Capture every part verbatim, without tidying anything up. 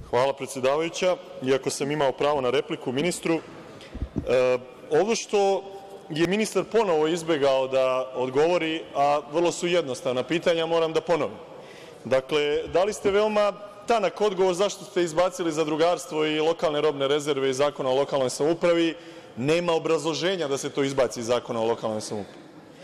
Hvala, predsedavajuća. Iako sam imao pravo na repliku ministru, e, ovo što je ministar ponovo izbegao da odgovori, a vrlo su jednostavna pitanja, moram da ponovim. Dakle, dali ste veoma tanak odgovor zašto ste izbacili zadrugarstvo i lokalne robne rezerve iz Zakona o lokalnoj samoupravi. Nema obrazloženja da se to izbaci iz Zakona o lokalnoj samoupravi.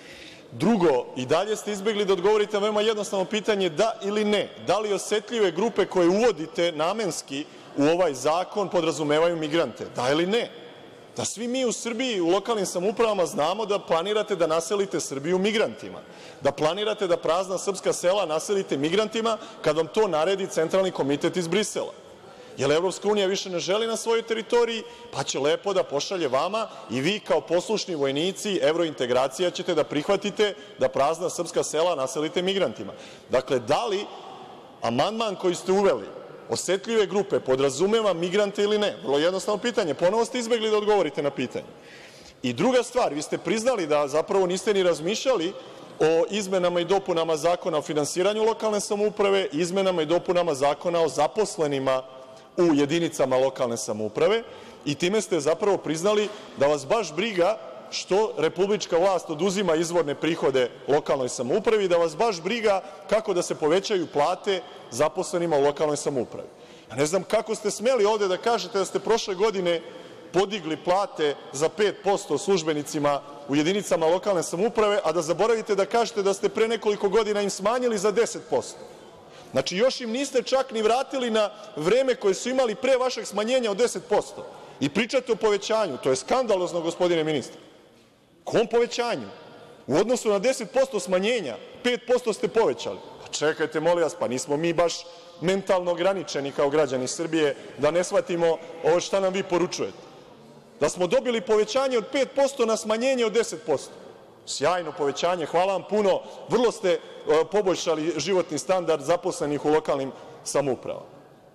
Drugo, i dalje ste izbegli da odgovorite na veoma jednostavno pitanje da ili ne. Da li osetljive grupe koje uvodite namenski u ovaj zakon podrazumevaju migrante? Da ili ne? Da svi mi u Srbiji, u lokalnim samoupravama znamo da planirate da naselite Srbiju migrantima. Da planirate da prazna srpska sela naselite migrantima kad vam to naredi Centralni komitet iz Brisela. Jer Evropska unija više ne želi na svojoj teritoriji, pa će lepo da pošalje vama i vi kao poslušni vojnici evrointegracija ćete da prihvatite da prazna srpska sela naselite migrantima. Dakle, da li amandman koji ste uveli, osetljive grupe, podrazumeva migrante ili ne? Vrlo jednostavno pitanje. Ponovo ste izbegli da odgovorite na pitanje. I druga stvar, vi ste priznali da zapravo niste ni razmišljali o izmenama i dopunama Zakona o finansiranju lokalne samouprave, izmenama i dopunama Zakona o zaposlenima u jedinicama lokalne samouprave i time ste zapravo priznali da vas baš briga što republička vlast oduzima izvorne prihode lokalnoj samoupravi i da vas baš briga kako da se povećaju plate zaposlenima u lokalnoj samoupravi. Ja ne znam kako ste smeli ovde da kažete da ste prošle godine podigli plate za pet posto službenicima u jedinicama lokalne samouprave, a da zaboravite da kažete da ste pre nekoliko godina im smanjili za deset posto. Znači, još im niste čak ni vratili na vreme koje su imali pre vašeg smanjenja od deset posto. I pričate o povećanju. To je skandalozno, gospodine ministre. Kom povećanju? U odnosu na deset posto smanjenja, pet posto ste povećali. Pa čekajte, molim vas, pa nismo mi baš mentalno ograničeni kao građani Srbije da ne shvatimo ovo šta nam vi poručujete. Da smo dobili povećanje od pet posto na smanjenje od deset posto. Sjajno povećanje, hvala vam puno. Vrlo ste poboljšali životni standard zaposlenih u lokalnim samoupravama.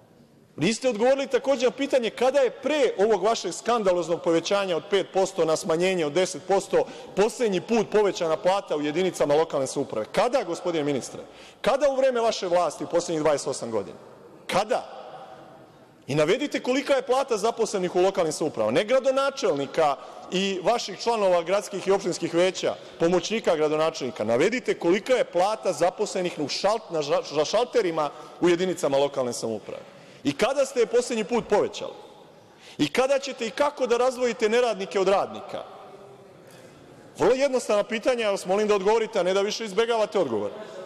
Niste odgovorili takođe na pitanje kada je pre ovog vašeg skandaloznog povećanja od pet posto na smanjenje od deset posto poslednji put povećana plata u jedinicama lokalne samouprave? Kada, gospodine ministre? Kada u vreme vaše vlasti u poslednjih dvadeset osam godina? Kada? I navedite kolika je plata zaposlenih u lokalnim samoupravama, ne gradonačelnika i vaših članova gradskih i opštinskih veća, pomoćnika gradonačelnika. Navedite kolika je plata zaposlenih na šalterima u jedinicama lokalne samouprave. I kada ste je poslednji put povećali? I kada ćete i kako da razdvojite neradnike od radnika? Vrlo jednostavna pitanja, ja vas molim da odgovorite, a ne da više izbegavate odgovor.